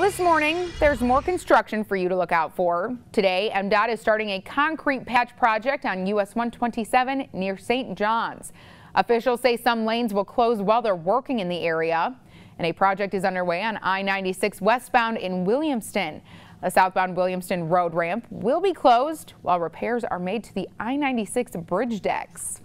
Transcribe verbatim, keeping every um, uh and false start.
Well, this morning, there's more construction for you to look out for. Today, M DOT is starting a concrete patch project on U S one twenty-seven near Saint John's. Officials say some lanes will close while they're working in the area. And a project is underway on I ninety-six westbound in Williamston. The southbound Williamston road ramp will be closed while repairs are made to the I ninety-six bridge decks.